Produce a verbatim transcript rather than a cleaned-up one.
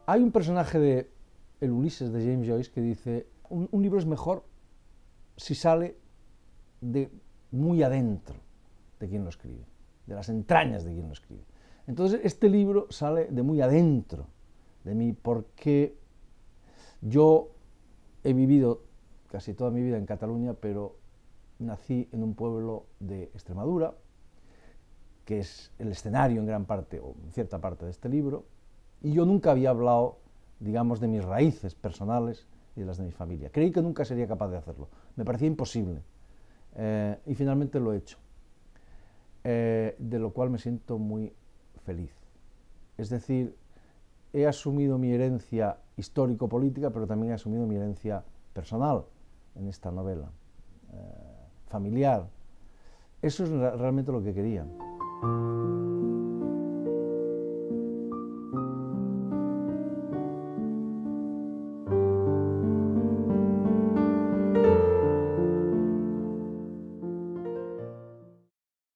Hay un personaje de El Ulises de James Joyce que dice, un, un libro es mejor si sale de muy adentro de quien lo escribe, de las entrañas de quien lo escribe. Entonces este libro sale de muy adentro de mí porque yo he vivido casi toda mi vida en Cataluña, pero nací en un pueblo de Extremadura, que es el escenario en gran parte, o en cierta parte de este libro, y yo nunca había hablado, digamos, de mis raíces personales y de las de mi familia. Creí que nunca sería capaz de hacerlo, me parecía imposible, eh, y finalmente lo he hecho, eh, de lo cual me siento muy feliz. Es decir, he asumido mi herencia histórico-política, pero también he asumido mi herencia personal en esta novela, eh, familiar. Eso es realmente lo que quería.